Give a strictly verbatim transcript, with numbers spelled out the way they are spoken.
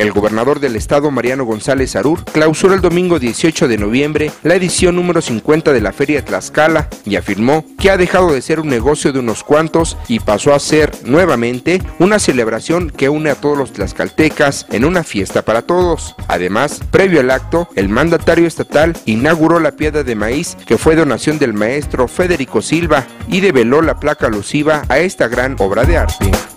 El gobernador del estado, Mariano González Arur, clausuró el domingo dieciocho de noviembre la edición número cincuenta de la Feria de Tlaxcala y afirmó que ha dejado de ser un negocio de unos cuantos y pasó a ser nuevamente una celebración que une a todos los tlaxcaltecas en una fiesta para todos. Además, previo al acto, el mandatario estatal inauguró la piedra de maíz que fue donación del maestro Federico Silva y develó la placa alusiva a esta gran obra de arte.